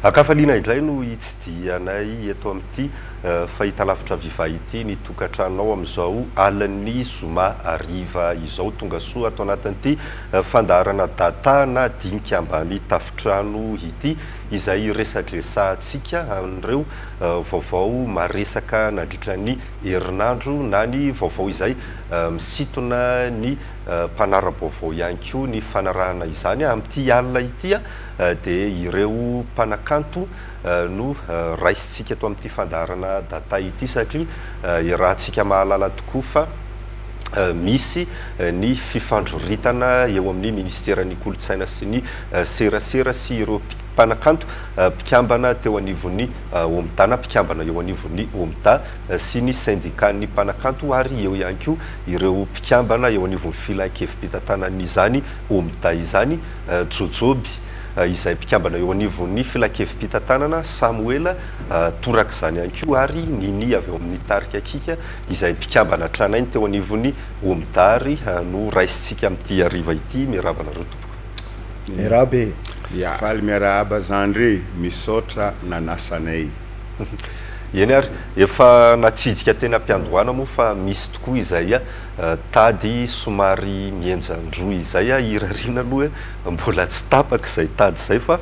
Akafaliana indray no hitsidianay eto amin'ity fahita lavitra Viva ity ny tokantranonao amin'izao alan'ny zoma ariva izao tonga soa ato anatin'ity fandaharana data na dinika ambany tafitrano ity izay resadresantsika amin'ireo vaovao maresaka nandritra ny herinandro na ny vaovao izay misintona ny mpanara-baovao ihany koa ny fanarahana izany amin'ity alina ity dia ireo mpanakanto no raisitsika eto amin'ity fandaharana data ity satria rahantsika mahalala tokoa fa misy ny fifandroritana eo amin'ny ministeran'ny kolotsaina sy ny serasera sy ireo mpanakanto mpikambana teo anivon'ny omta na mpikambana eo anivon'ny omta sy ny syndicat-ny mpanakanto ary eo ihany koa ireo mpikambana eo anivon'ny filan-kevim-pitantanan'izany omta izany jojoby izay mpikambana eo anivon'ny filan-kevim-pitantanana Samuela toraka izany ihany koa ary nini avy eo amin'ny tarika kika izay mpikambana tranainy teo anivon'ny omtary no raisitsika amin'ity ariva ity miarabana reo tompoko. Mirabe faly miarahaba zandre misaotra nanasanay. Eny ary efa natsidika tena ampiandohana moa fa misy tokoa izay tady somary mienjandroa izay irariana aloha mbola tsy tapaka izay tady izay fa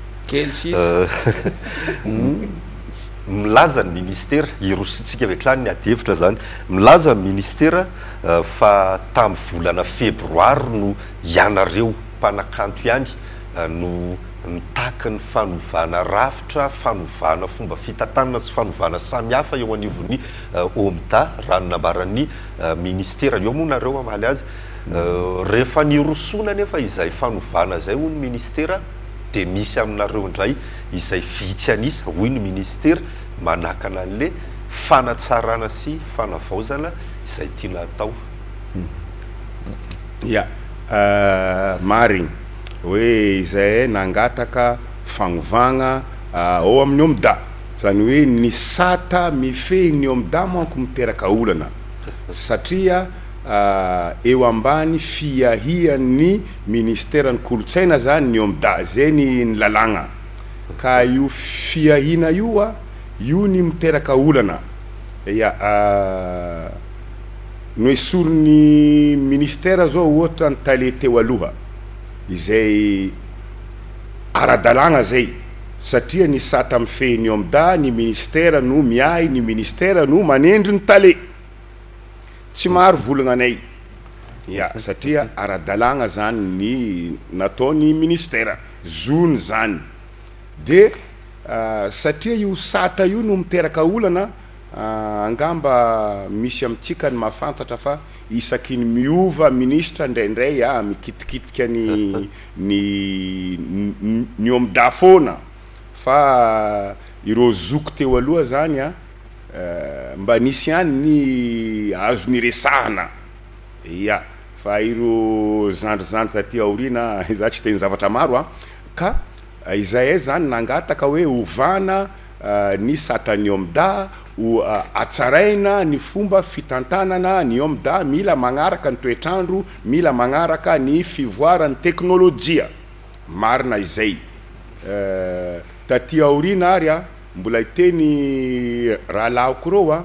milaza ny ministera irositsika avetlany ny adevitra zany milaza ny ministera fa tamin'ny volana febroary no ianareo mpanakanto ihany no mitaka ny fanovana rafitra fanovana fomba fitantanana sy fanovana samihafa eo anivon'ny omta raha nambaran'ny ministera eo moa nareo amaly azy rehefa nirosona nefa izay fanovana zay hoy ny ministera dia misy aminareo indray izay vitsy anisa hoy ny ministera manakana an'le fanatsarana sy fanavaozana izay tiana atao. Marigny hoe izay nangataka fanovagna ao amin'ny omda zany hoe ny sata mifehy ny omda manko miteraka olana satria eo ambany fiahian'ny ministeran'ny kolotsaina zany ny omda zay ny lalagna ka io fiahina io ny miteraka olana no esorony ministera zao ohatra ny tale teo aloha izay ara-dalagna zay satria ny sata mifehy ny omda ny ministera no miahy ny ministera no manendry ny tale tsy maro volagnanay satria ara-dalagna zany ny nataony ministera zony zany de satria io sata io no miteraka olana angamba misy amitsika ny mahafantatra fa isaky ny miova ministra ndraindray mikitikitika ny omda foana fa ireo zoko teo aloha zany mba nisy ihany ny azo ny resahana fa ireo zandrizandry taty aoriana za tsy teny zavatra maro ka izay zany nangataka hoe ovana ny satany omda ho atsaraina ny fomba fitantanana ny omda mila magnaraka ny toetrandro mila magnaraka ny fivoarany teknôlôjia marina izay taty aoriana ary mbola iteny rahalahiko reo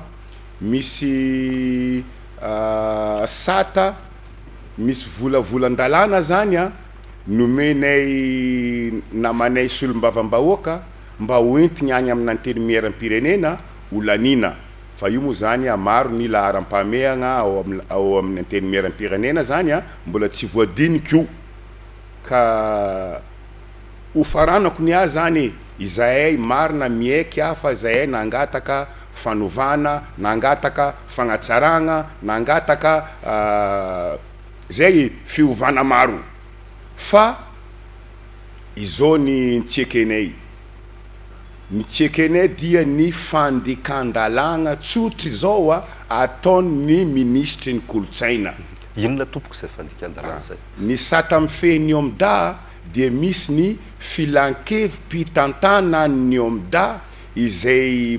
misy sata misy volavolan-dalàna zany nomenay namanay solom-bavambahoaka mba hoentigny agny amin'ny antenimieram-pirenena olanina fa io moa zany maro ny laharam-pameagna ao amin'ny antenimieram-pirenena zany mbola tsy voadiniko ka hofaranako ny zany izahay marina mieky fa izahay nangataka fanovana nangataka fagnatsaragna nangataka zay fiovana maro fa izao ny ntsekenay ny tsekenay dia ny fandikan-dalagna tsotry zao ataon'ny ministry ny kolotsaina. Inona tompoko izay fandikan-dalagna zay? Ny sata mifehy ny omda dia misy ny filan-kevim-pitantana ny omda izay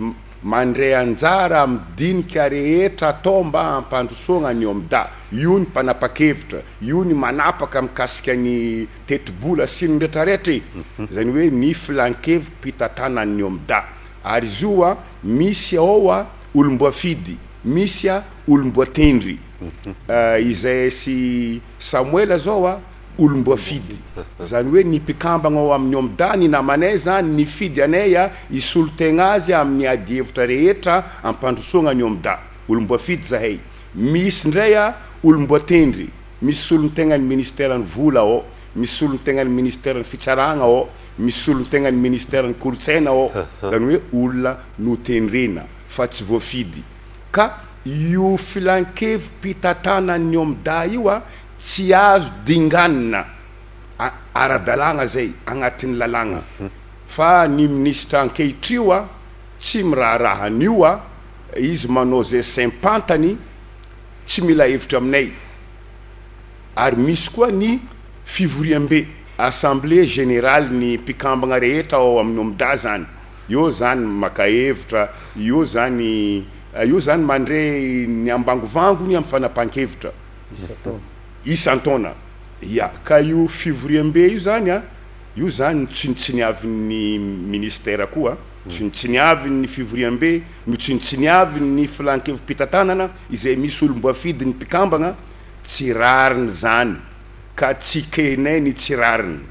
mandray anjara amidinika rehetra atao mba hampandrosoana ny omda io ny mpanapa-kevitra io ny manapaka mikasika ny tetibola sy ny rehetrarehetra zany hoe ny filankevi mpitatana ny omda ary izy io a misy ao a olomboafidy misy a olomboatendry izay sy Samuela zao a olomboafidy zany hoe ny mpikambagna ao amin'ny omda ny namanay zany ny fidy anay a isolo-tegna azy amin'ny ady hevitra rehetra ampandrosoana ny omda olomboafidy zahay misy ndray a olomboatendry misy solon-tegna ny ministère ny vola ao misy solon-tegna ny ministère ny fitsaragna ao misy solon-tegna ny ministère ny kolotsaina ao zany hoe olona notendrena fa tsy voafidy ka io filankevi mpitatana ny omda io a tsy azo dinganina ara-dalagna zay agnatin'ny lalagna fa ny ministra ankehitr'io a tsy miraharahanyio a izy manao zay sempantany tsy mila hevitra aminay ary misy koa ny fivoriam-be assemblée générale ny mpikambagna rehetra ao amin'ny omda zany io zany maka hevitra io zany mandre ny ambangovangony amin'ny fanapahan-kevitra isan-taona ya ka io fivoriam-be io zany a io zany tsinitsiniavin'ny ministère koa tsinitsiniavin'ny fivoriam-be no tsinitsiniavin'ny filankevi-pitatanana izay misy olomboafidy ny mpikambagna tsy rariny zany ka tsy kenay ny tsy rariny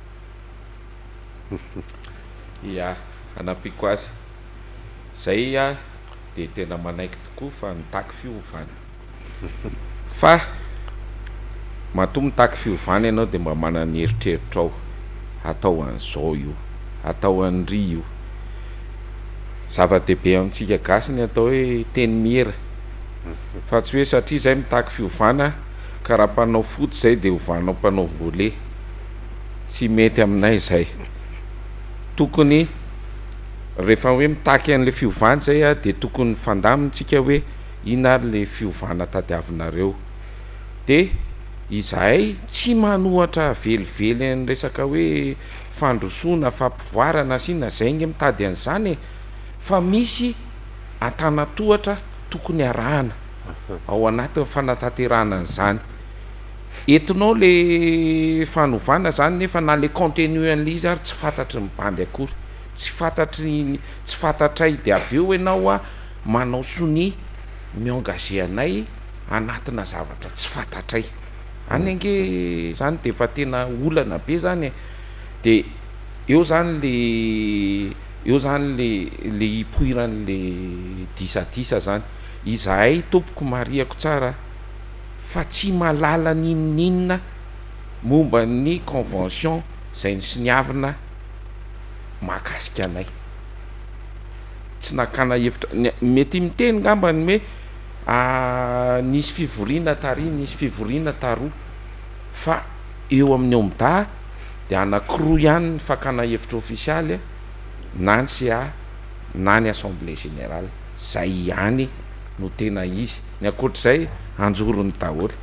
ya anapiko azy zay a de tena manaiky tokoa fa nitaky fiovana fa matoa mitaky fiovana ianao de mba manany heritreritra ao atao an'izao io atao an'ry io zava-dehibe amintsika gasy ny atao hoe teny mihera fa tsy hoe satria zay mitaky fiovana ka raha mpanao foty zay de ovanao mpanao volet tsy mety aminay zay tokony rehefa hoe mitaky an'le fiovana zay a de tokony fandamintsika hoe ina le fiovana tadiavinareo de izahay tsy manohatra velively ny resaka hoe fandrosoana fampivoarana sina zay nge mitady an'izany fa misy atanatohatra tokony arahana ao anaty fanatanterahana an'izany etinao le fanovana zany nefa na le contenu an'le izy ary tsy fantatry mibandy akory tsy fantatray de avy eo ianao a manao soni miengagé anay anatina zavatra tsy fantatray any ange zany de fa tena olana be zany de eo zany le ipoiran'le disadisa zany izahay tompoko mariako tsara fa tsy malala ninina momba ny convention zay ny siniavina mahakasika anay tsy nakana hevitra mety miteny ngambany hoe nisy fivoriana tary nisy fivoriana taroa fa eo amin'ny omda de anakiro ihany ny fakana hevitra ofisialy na ny CA na ny assemblée générale zay ihany no tena izy ny akoatr'izay anjorony daholo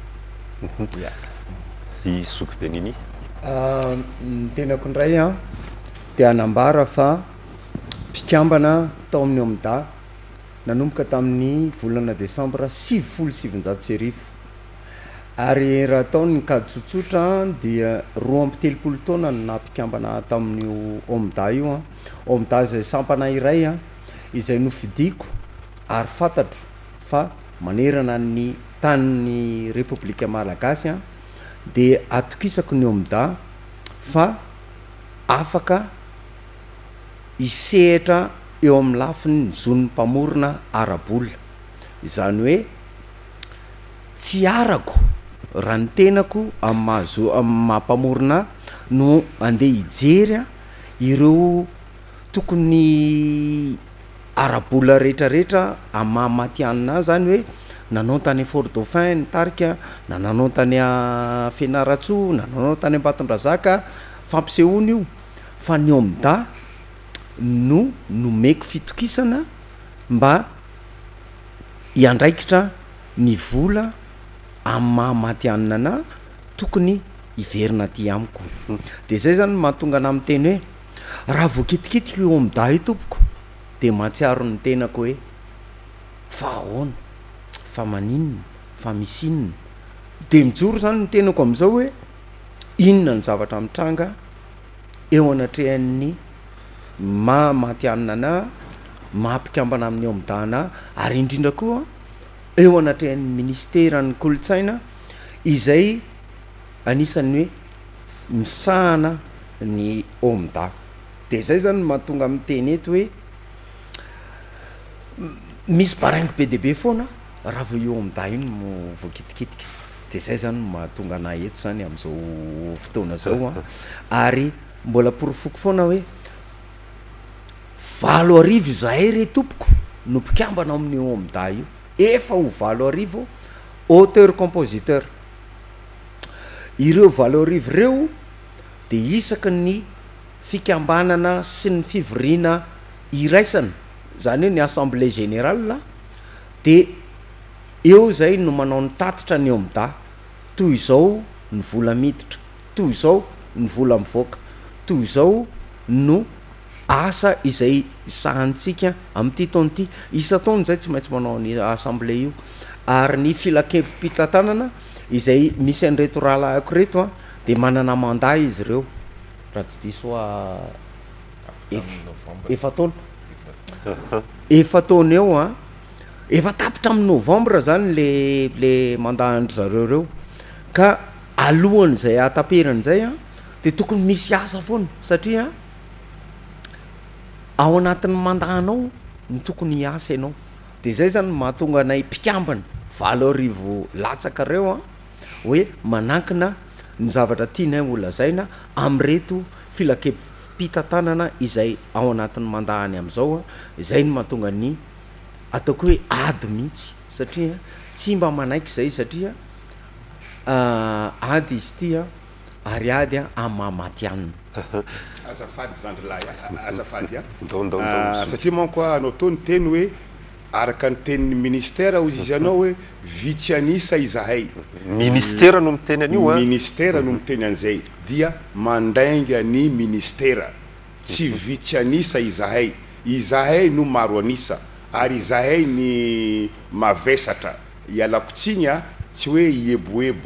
i soky benini ny tenako indray a de anambara fa mpikambana tao amin'ny omda nanomboka tamin'ny volana Desambra 7 ary raha ataony kady tsotsotra dia 2 taona na mpikambana tamin'ny omda io a omda zay sampana iray a izay nofidiko ary fantatro fa manerana ny tanin'ny République Malagasy a de atokisako ny omda fa afaka isehatra eo amin'ny lafiny ny zon'ny mpamorona arabola izany hoe tsy arako raha ny tenako amin'ny mahampamorona no andeha hijery ireo tokony arabola rehetrarehetra amamatianina zany hoe nanao tany Fort Dauphin ny tarika na nanao tany Fianaratsoa na nanao tany Ambatondrazaka fampisehoana io fa ny omda no nomeko fitokisana mba iandraikitra ny vola amin'ny mahamatianina na tokony iverina ty amiko de zay zany mahatonga ana amin'ny teny hoe raha voakitikitika io omda io tompoko de matsiaro ny tenako hoe fa ahoana fa maninona fa misinina de mijoro zany ny tenako am'izao hoe inona ny zavatra mitranga eo anatrehan'ny mamatianina na mampikambana amin'ny eo am'dana ary indrindra koa eo anatrehan'ny ministera ny kolotsaina izay anisan'ny hoe misahana ny omda de zay zany mahatonga amin'ny teny eto hoe misy baraingo be debe foana raha vo eo amda iny mo voakitikitika de zay zany mahatonga ana eto zany am'izao fotoana zao ary mbola porofoko foana hoe 8 zahay re tompoko no mpikambana amin'ny eo amda io efa ho 8 auteur compositeur ireo 8 reo de isaky ny fikambanana sy ny fivoriana iraisana zany hoe ny assemblée générale de eo zay no manao ny tatitra ny eo amda toy izao ny vola miditra toy izao ny vola mivoaka toy izao no asa izay sahantsika am'ty taonyty isa taony zay tsy maintsy manao ny assemblée io ary ny filakevim-pitantanana izay misy an'reto rahalahiko reto de manana mandat izy ireo raha tsy diso efa taona eo efa tapitra amin'ny novembre zany le mandat andry zareo reo ka alohan'zay ataperan'zay de tokony misy asa foana satria ao anatin'ny mandahanao ny tokony hiasa ianao de zay zany mahatonga anay mpikambana 8 latsaka reo hoe manankina ny zavatra tianay olazaina am'reto filakevim-pitantanana izay ao anatin'ny mandahany am'izao zay ny mahatonga ny ataoko hoe ady mihitsy satria tsy mba manaiky zay satria ady izy tya ary ady amamatianina azafady zandrilahy azafady satria manko anao to ny teny hoe araka ny tenin'ny ministera ozy izy anao hoe vitsy anisa izahay ministera no miteny an'io ministera no miteny an'izay dia mandainga ny ministera tsy vitsy anisa izahay no maro anisa ary izahay ny mavesatra ialakotsiny tsy hoe ieboebo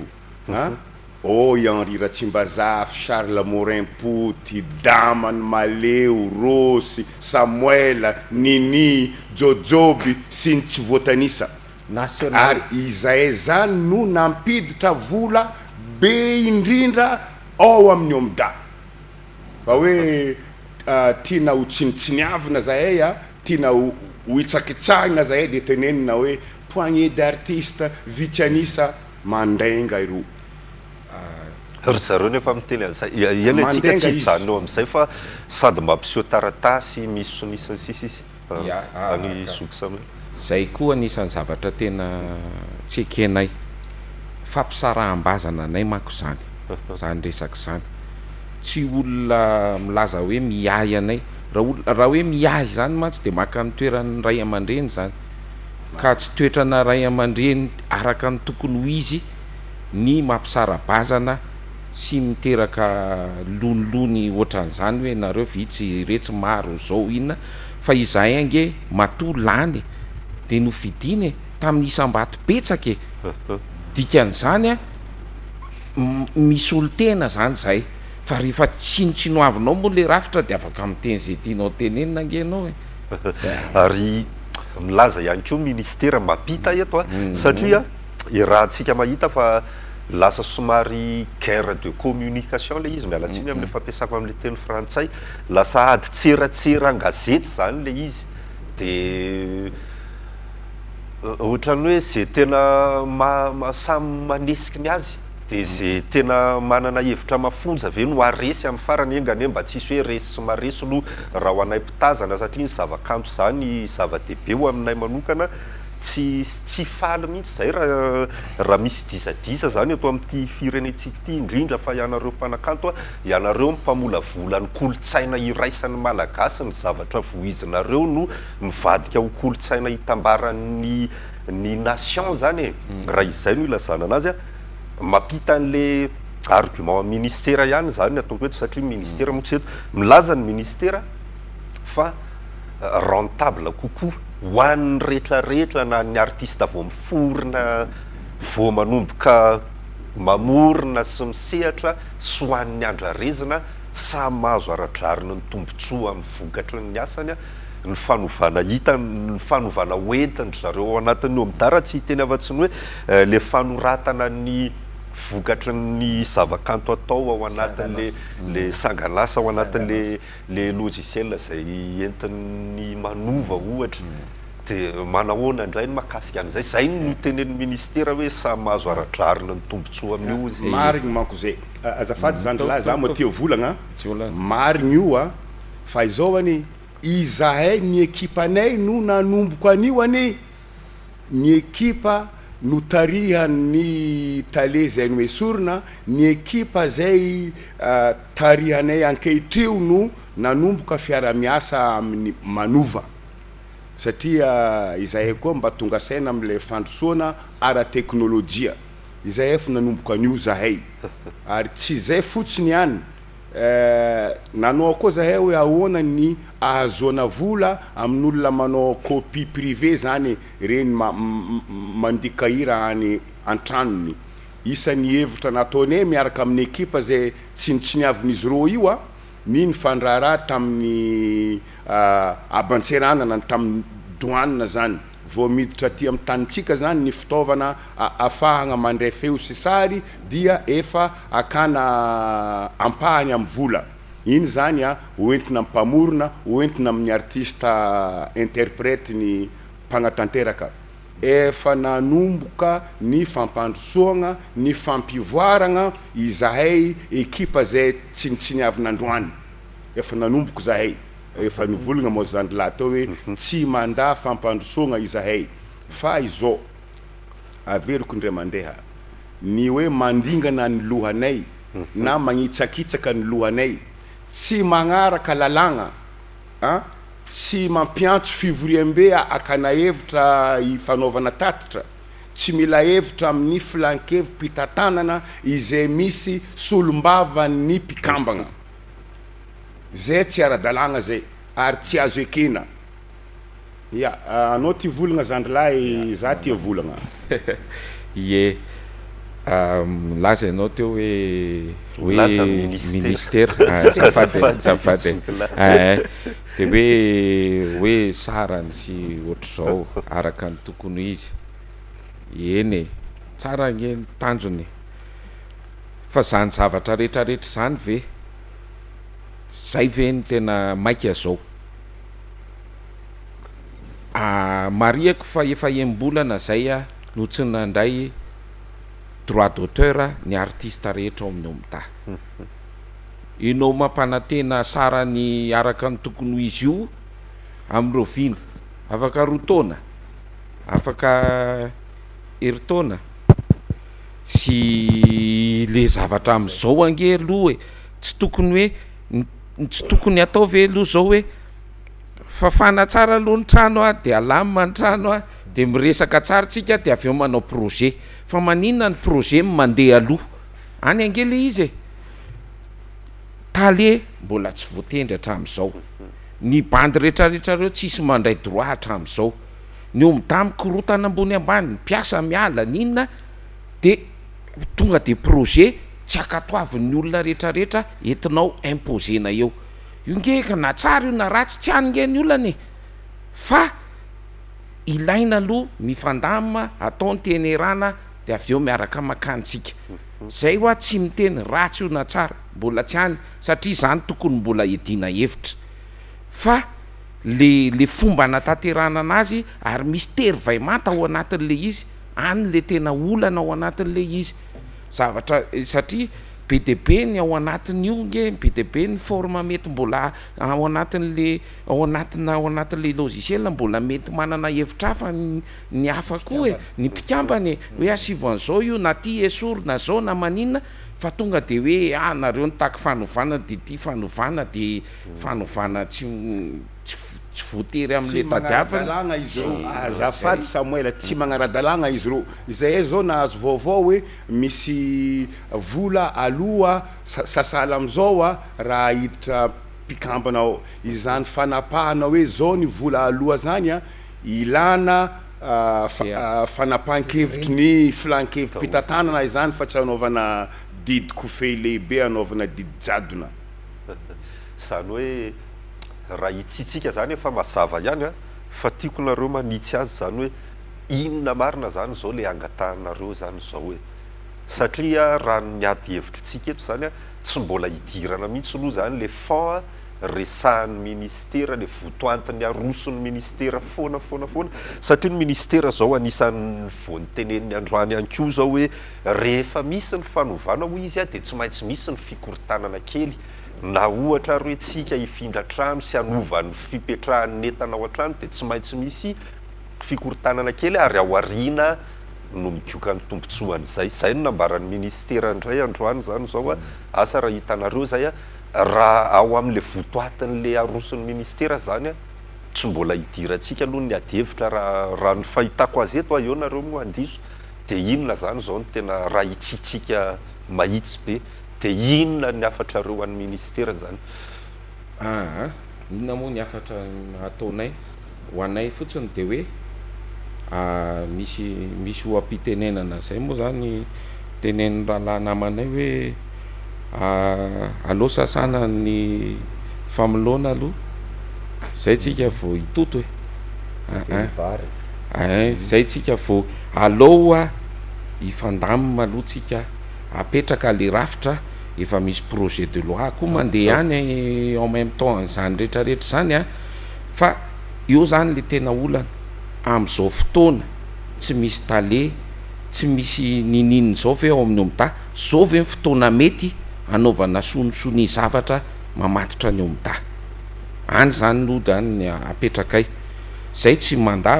Henri Ratsimbazaha, Charles Morin Pouty, Damany Maleo, Rosy, Samuel, Nini, Jojoby sy ny tsy voatanisa ary izahay zany no nampiditra vola be indrindra ao amin'ny omda fa hoe tiana ho tsinitsiniavina zahay tiana ho hitsakitsahina zahay de tenenina hoe poignée d'artiste vitsy anisa mandainga iro ry zareo nefa miteny an'zay eny atsika tsy hijanonao am'izay fa sady mampiseho taratasy misy nisany sisisy any zoky zay koa anisan'ny zavatra tena tsy ekenay fampisaraham-bazana anay manko zany zany resaka zany tsy olona milaza hoe miahy anay raha hoe miahy zany mantsy de maka ny toeran'ny ray aman-dreny zany ka tsy toetrana ray aman-dreny araka ny tokony ho izy ny mampisara-bazana sy miteraka lonolony ohatran'izany hoe nareo vitsy retsy maro zao inona fa izahay ange mato lany de no vidiny tamin'ny isam-bato betsaka dikan'izany misy olo tena zany zay fa rehefa tsinotsinoavinao moa le rafitra de afaka miteny zay tianao tenenina angenao ary milaza ihany koa ministera mapita eto satria raha antsika mahita fa lasa somary guerre de communication le izy mialatsiny am'le fampiasako am'le teny frantsay lasa ady tseratsera-gazety zany le izy de ohatrany hoe zay tena samy manesiky ny azy de zay tena manana hevitra mafonja ve no aresy amin'ny farany engane mba tsisy hoe resy sy maresy aloha raha ho anay mpitazana satria ny zava-kanto zany zava-dehibe ho aminay manokana tsy faly mihitsy zay raha misy dizadiza zany atao amin'ity firenetsika ity indrindra fa ianareo mpanakanto ianareo mpamolavola ny kolotsaina iraisan'ny malagasy ny zavatra voizinareo no mivadika ho kolotsaina hitambaran'ny nation zany raha izay no ilazana anazy mapita an'le argument ministera ihany zany ataoko eto satria ministera moa tsy eto milaza ny ministera fa rentable kokoa ho an'ny rehetrarehetra na ny artiste vao miforona vao manomboka mamorona sy misehatra sy ho an'ny andrarezina samy mahazo aradrariny ny tombontsoa amin'ny vokatry ny asany ny fanovana hita ny fanovana hoentiny zareo ao anatin'ny omidara tsy hiteny afa-tsy ny hoe le fanoratana ny vokatry ny zavakanto atao ao anatin'le le sanganasa ao anatin'le le logiciel zay entin'ny manova ohatra de manahoana indray ny mahakasika an'izay zay no tenen'ny ministera hoe samy mahazo aradrariny ny tombontsoa amin'io izy marigny manko zay azafady zany lahy za moatio volagna marigny io a fa izao any izahay ny ekipanay no nanomboko an'io any ny ekipa no tarihan'ny tale zay no esorina ny ekipa zay tarihanay ankehitrio no nanomboka fiara-miasa amin'ny manova satria izahay koa mba tonga saina am'le fandrosoana ara-teknôlôjia izahay efa nanomboka an'io zahay ary tsy zay fotsiny ihany nanao koa zahay hoe ahoana ny ahazoana vola amin'olona manao copie privé zany reny mandika hira any antranony isan'ny hevitra nataonay miaraka amin'ny ekipa zay tsy niavin'izy reo io a ny fandrara tamin'ny abantseranana tamin'ny douane zany vao miditra aty amin'ny tanitsika zany ny fitaovana afahagna mandray feo sy sary dia efa akana ampahany amin'ny vola iny zany a hoentina mpamorona hoentina amin'ny artiste interprète ny mpanatanteraka efa nanomboka ny fampandrosoagna ny fampivoaragna izahay ekipa zay tsy niavin'androany efa nanomboka zahay efa nivolagna moa zany lahy tao hoe tsy manda fampandrosoagna izahay fa izao averiko indray mandeha ny hoe mandingana ny lohanay na magnitsakitsaka ny lohanay tsy magnaraka lalagna tsy mampiantso fivoriam-be akana hevitra ifanaovana tatitra tsy mila hevitra amin'ny filankevi-pitatanana izay misy solombavany mpikambagna zay tsy ara-dalagna zay ary tsy azo ekena ya anao ty volagna zandrilahy za ty volagna ye laza ianao teo hoe ministera zafady de hoe sarany sy ohatr'izao araka ny tokony izy eny tsara nge tanjony fa zany zavatra rehetrarehetra zany ve zay ve ny tena maika zao mariako fa efa embolana zay a no tsy nandray droit d'auteur ny artiste rehetra ao amin'ny omita inao mampanantena sarany araka ny tokony izy io am'ireo vina afaka rotaona afaka eritaona tsy le zavatra am'izao ange aloha hoe tsy tokony hoe tsy tokony atao ve aloha zao hoe fafana tsara aloha ny trano a de alamina ny trano a de miresaka tsara tsika de avy eo manao projet fa maninona ny projet mandeha aloha any ange le izy tale mbola tsy voatendry hatramin'izao ny bandy rehetrarehetra reo tsisy mandray droit hatramin'izao ny omida mikorotana ambony ambany mpiasa miala ninona de tonga de projet tsy akatoavin'ny olona rehetrarehetra entinao imposena eo io ngeka na tsara io na ratsy tsy anynge ny olany fa ilaina aloha mifandamina atao ny tenerana de avy eo miaraka makantsika zay hoa tsy miteny ratsy io na tsara mbola tsy any satria zany tokony mbola edina hevitra fa le fomba natanterana anazy ary misy tery vaimanta ao anatin'le izy any le tena olana ao anatin'le izy zavatra satria be de be ny ao anatin'io nge be de be ny forme mety mbola ao anatin'le logiciel mbola mety manana hevitra hafa ny hafa koa ny mpikambany hoe asivo an'izao io na ty esoro na zao na maninona fa tonga de hoe nareo nitaky fanovana de ty fanovana de fanovana tsy voatery am'le tadiavana izy ro azafady Samuel tsy magnaradalagna izy ro izay zao nahazo vaovao hoe misy vola aloha sasala am'izao a raha hiditra mpikambana izany fanapahana hoe zao ny vola aloha zany a ilana fanapahan-kevitry ny filan-kevitry mpitantanana izany fa tsy anaovana didy kofehy lehibe anaovana didy jadona zany hoe raha itsitsika zany efa mazava ihany a fa tiako nareo manitsy azy zany hoe inona marina zany zao le angatahanareo zany zao hoe satria raha niady hevitritsika eto zany a tsy mbola hidirana mihitsy aloha zany le fond resahan'ny ministera le votoantiny aroson'ny ministera foana satria ny ministera zao anisan'ny voanyteneniny androany ihany koa zao hoe rehefa misy ny fanovana ho izy a de tsy maintsy misy ny fikoritanana kely na ohatra ro etsika hifindra trano sy anovan'ny fipetrahan'ny entana ao an-trano de tsy maintsy misy fikoritanana kely ary ao ariana no mikoka ny tombontsoany zay no nambaran'ny ministera indray androany zany zao a asa raha hitanareo zay a raha ao am'le votoatin'le aroson'ny ministera zany a tsy mbola hidirantsika aloha ny adihevitra raha ny fahitako azy eto eo nareo moa andiso de inona zany zao ny tena raha itsitsika mahitsy be de inona ny afatra reo an'ny ministera zany inona moa ny afatra ataonay ho anay fotsiny de hoe misy ho ampitenenana zay moa zany tenen'ny rahalahy namanay hoe aloha sasana ny familona aloha zay tsika vo hitoto hoe zay tsika vo aloha hifandamina aloha tsika apetraka le rafitra efa misy projet de loi koa mandeha any en même temps zany rehetrarehetra zany a fa io zany le tena olana am'izao fotoana tsy misy tale tsy misy ninininy zao ve ao amin'ny omita zao ve ny fotoana mety anaovana sonisony zavatra mamatotra ny omita any zany no zany apetrakay zay tsy manda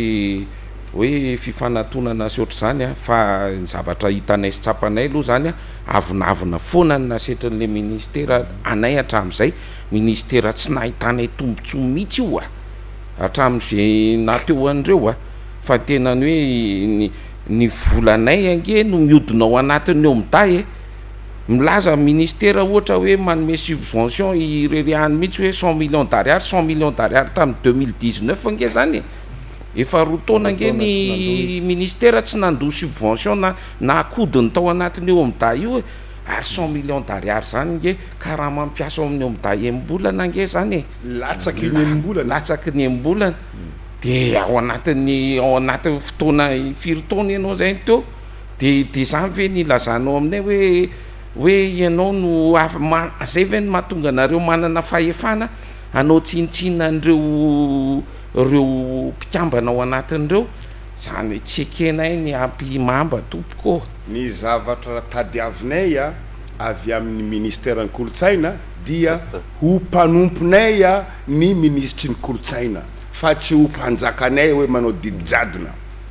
hoe fifanantonana sy oatra zany a fa ny zavatra hitanay sy tsapanay aloha zany a avonavina foana ny nasetran'le ministera anay hatram'izay ministera tsy nahitanay tombontso mihitsy io a hatram'izay nateo andreo fa tenany hoe ny volanay ange no miodina ao anatin'ny omita milaza ministera ohatra hoe manome subvention ireriahany mihitsy hoe 100 millions d'ariary tamin'ny 2019 ange zany efa rotaona nge ny ministera tsy nandoa subvention na akodiny tao anatin'ny omita io ary 100 millions d'ariary zany nge karaha mampiasa ao amin'ny omita embolana nge zany latsaky ny embolana de ao anatin'ny fotoana firy-taona ianao zay teo de zany ve nilazanao aminay hoe ianao no zay ve ny mahatonga anareo manana fahefana anao tsinitsina an'reo mpikambana ao anatin'ireo zany tsy ekenay ny ampimamba tompoko ny zavatra tadiavinay avy amin'ny ministera ny kolotsaina dia ho mpanomponay ny ministry ny kolotsaina fa tsy ho mpanjakanay hoe manao didijadona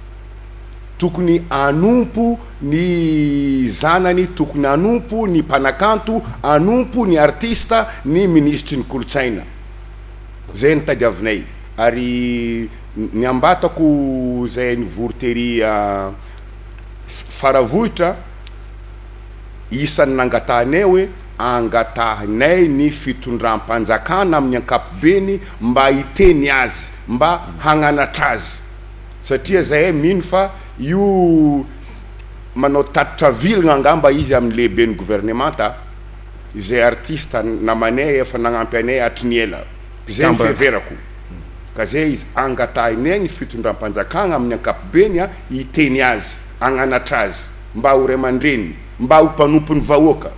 tokony anompo ny zanany tokony anompo ny mpanakanto anompo ny artista ny ministry ny kolotsaina zay ny tadiavinay ary ny ambatako zay ny vortery faravohitra isan'ny nangatahanay hoe angatahanay ny fitondram-panjakana amin'ny ankapobeny mba hiteny azy mba hagnanatra azy satria zay mino fa io manao tatitra vilagna angamba izy amin'ny lehiben'ny gouvernementa izay artiste namanay efa nagnampy anay hatriny ela zay mifeverako ka zay izy angatahinay ny fitondram-panjakana amin'ny ankapobeny hiteny azy hagnanatra azy mba ho ray aman-dreny mba ho mpanompon'ny vahoaka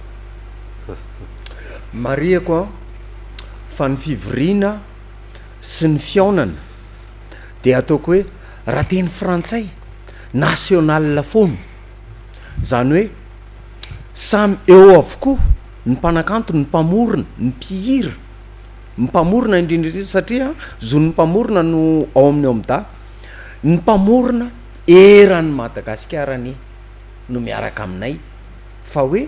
mariako fa ny fivorina sy ny fiaonana de ataoko hoe raha teny frantsay national fono zany hoe samy eo avokoa ny mpanakanto ny mpamorona ny mpihira ny mpamorona indrindrindrindra satria zony ny mpamorona no ao amin'ny omita ny mpamorona eran'ny Madagascar no miaraka aminay fa hoe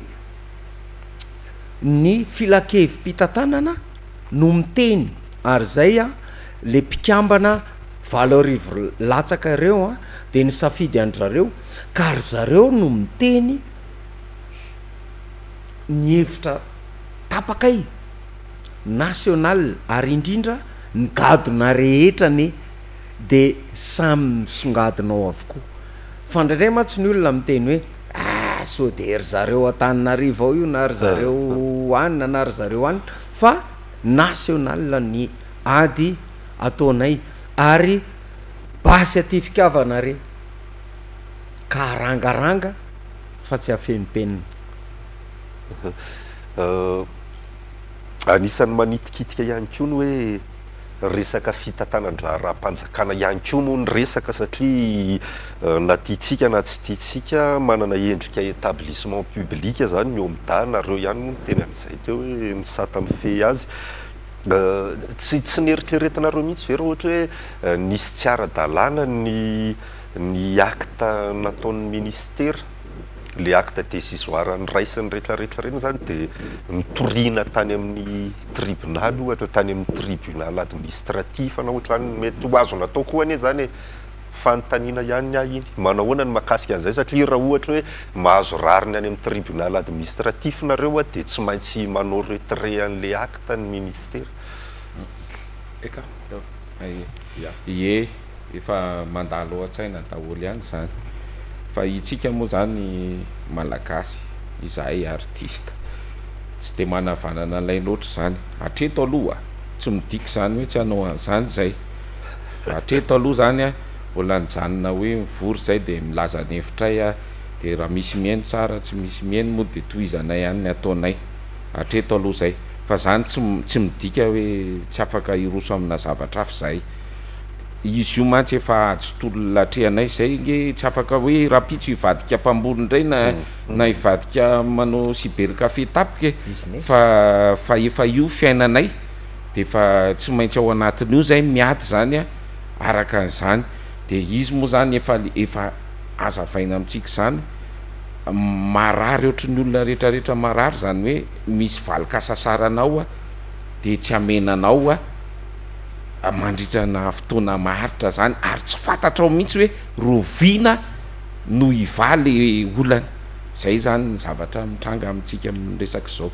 ny filakevim-pitantanana no miteny ary zay le mpikambana valorivo latsaka reo de ny safidy andrareo kary zareo no miteny ny hevitra tapakay national ary indrindra ny gadona rehetrany de samy misongadinao avokoa fandraindray matsy ny olona miteny hoe so de ry zareo Antananarivo ao io na ry zareo anina na ry zareo anina fa national ny ady ataonay ary basy aty fikavana re ka rangaranga fa tsy afenipenina anisan'ny manitikitika ihany koa ny hoe resaka fitantanandra raha-mpanjakana ihany koa moa ny resaka satria na tiatsika na tsy tiatsika manana endrika établissement public zany ny omda nareo ihany moa teny an'izay teo hoe misata mifehy azy tsy nieritreretinareo mihitsy vera ohatra hoe nisy tsy ara-dalàna ny acte nataon'ny ministera le acte décisoire ny raisiny rehetrarehetra reny zany de nitoriana tany amin'ny tribunal ohatra tany amin'ny tribunal administratif na ohatra ny mety ho azo natao koa anie zany fanontaniana ihany iny manahoana ny mahakasika an'izay satria raha ohatra hoe mahazo rariny any amin'ny tribunal administratif nareo de tsy maintsy manao retrait an'le acte ny ministera ie efa mandalo an-tsaina daholo ihany zany fa itsika moa zany malagasy izahay artiste tsy de manavanana lay loatra zany hatreto aloha tsy midika zany hoe tsy hanao an'izany zay fa hatreto aloha zany a mbola nijanona hoe mivory zay de milaza ny hevitray de raha misy mihaino tsara tsy misy mihaino moa de tohizanay ihany ny ataonay hatreto aloha zay fa zany tsy midika hoe tsy afaka iroso amina zavatra hafa zay izy io mantsy efa ajotolatrehanay zay nge tsy afaka hoe rapitso ivadika mpambolo indray na ivadika manao sibery kafe tapike fa efa io fiainanay de fa tsy maintsy ao anatin'io zay miady zany araka an'izany de izy moa zany efa azavaina amitsika zany marary ohatran'ny olona rehetrarehetra marary zany hoe misy valikasasaranao de tsy amenanao mandritrana fotoana maharitra zany ary tsy fantatra ao mihitsy hoe roviana no ivaly olana zay zany ny zavatra mitranga amitsika miresaka zao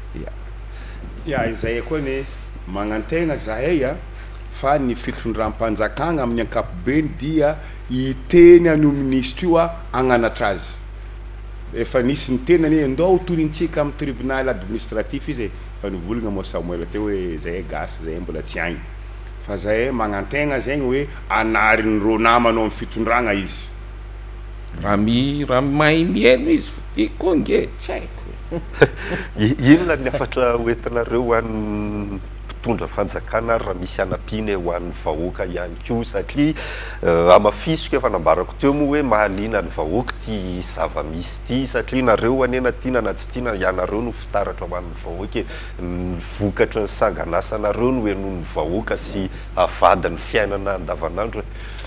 izay koa ny magnantegna zahay fa ny fitondram-panjakagna amin'ny ankapobeny dia iteny an'io ministre io agnanatra azy efa nisy ny tenany ndao torintsika amin'ny tribunal administratif izy fa nivolagna moa Samuel teo hoe zay gasy zay mbola tsy agny fa zay magnantegna zegny hoe anariny ro namanao amin'ny fitondragna izy raha mahay mihaino izy de koa nge tsy haiko inona ny afatra hoentinareo hoan'ny mpitondra fanjakana raha misy anapiny ho an'ny vahoaka ihany koa satria amafisoko efa nambarako teo moa hoe mahaliana ny vahoaka ty zava-misy ty satria nareo anena tiana na tsy tiana ianareo no fitaratra ho an'ny vahoaka ny vokatra ny sanganasanareo no henon'ny vahoaka sy avadiny fiainana andavanandro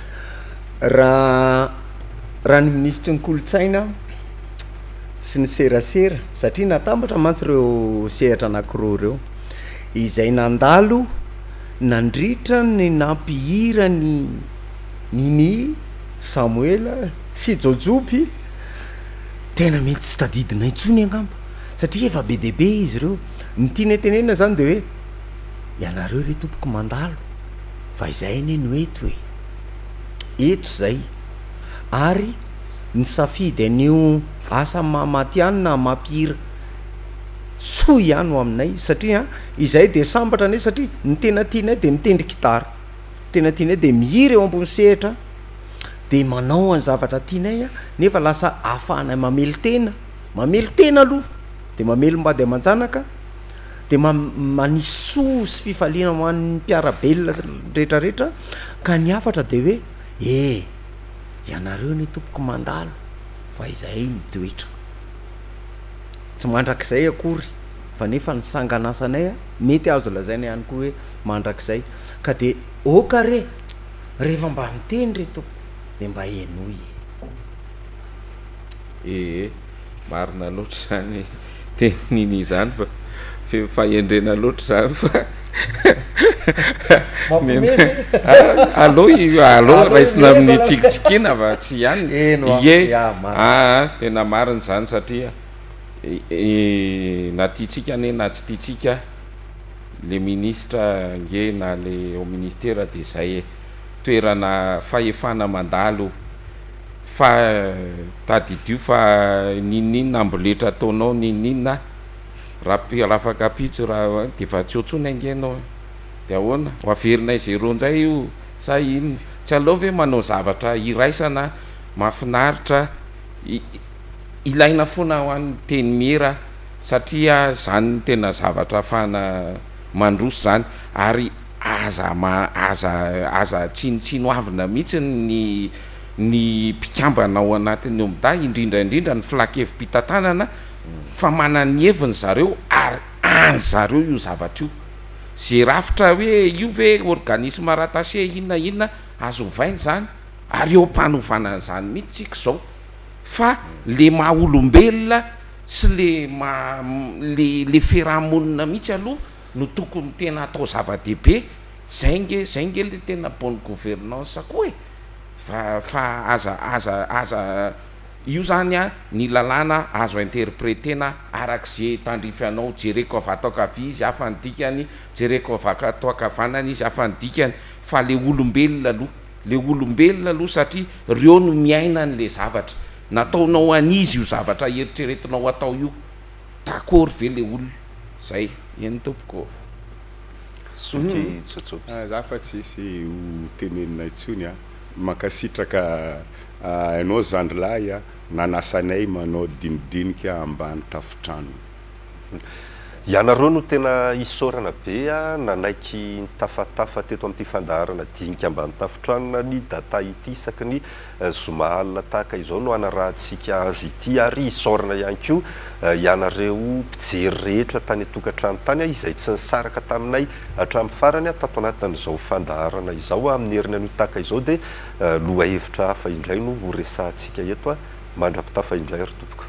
raha ny ministra ny kolotsaina sy ny serasera satria natambatra mantsy reo sehatra anankiroa reo izay nandalo nandritra ny nampihira niny Samuel sy Jojopy tena mety tsy tadidina intsony angamba satria efa be deaibe izy reo ny tiana tenena zany de hoe ianareo re tompoko mandalo fa izay ne no eto hoe eto zay ary ny safidy an'io asa mamatianina mampihira so ihany ho aminay satria izay de sambatra anay satria ny tena tianay de mitendry gitara tena tianay de mihira eo ambony sehatra de manao any zavatra tianay nefa lasa ahafahanay mamelo tena aloha de mamelo mbady aman-janaka de manisy so sy fifaliana hoan'ny mpiarabelona rehetrarehetra ka ny afatra de hoe ianareo ny tompoko mandalo fa izay mitoetra tsy mandrakizay akory fa nefa ny sanganasanay mety azo lazaina ihany koa hoe mandrakizay ka de okare rehefa mba miteny re tompoko de mba enoy marina loatra zany teniny izany fa endrena loatra zany fa alo raisina amin'ny tsikitsikina fa tsy ihany tena marina zany satria na tiatsika ane na tsy tiatsika le ministra nge na le au ministera de zay toerana fahefana mandalo fa tadidio fa ninina amboletra ataonao ninina raha afaka pitso raha de fa tsiotsony angenao de ahoana ho averinay zero ndray io sa inona tsy aleo ve manao zavatra iraisana mahafinaritra ilaina foana ho an'ny teny mira satria zany tena zavatra afahana mandroso zany ary aza tsinotsino avina mihitsy ny mpikambana ao anatiny omda indrindraindrindra ny filakevim-pitantanana fa manany heviny zareo ary any zareo io zavatra io ze rafitra hoe io ve organisme rattaché inona azo ovainy zany ary eo mpanovana zany mihitsy tsika zao fa le maha olombelona sy le fiarahamonina mihitsy aloha no tokony tena atao zava-dehibe zay nge le tena bonne gouvernance koa e fa aza io zany a ny lalàna azo interprétena arak'izay tandrifyanao jereko avataoka avy izy afa ny dikany jereko avakatoaka vanana izy afa ny dikany fa le olombelona aloha satria reo no miaina n'le zavatra nataonao an'izy io zavatra eritreretinao atao io takory ve le olona zay eny tompoko soky tsotsoky za fa tsisy ho teneninay tsony a makasitraka ianao zandrilahy a nanasanay manao dinidinika ambany tafitrano ianareo no tena isorana be a nanaiky nitafatafa teto amin'ity fandarana dinika ambany tafitranona ny data ity isaky ny zomahalina tahaka izao no anarahantsika azy ity ary isorana ihany ko ianareo mpijery rehetra tany atokantrano tany a izay tsy nisaraka taminay hatramin'ny farany a tato anatin'izao fandarana izao amin'ny heriny an'io tahaka izao dia loha hevitra hafa indray no ho resahantsika eto a mandrapitafa indray ary tompoko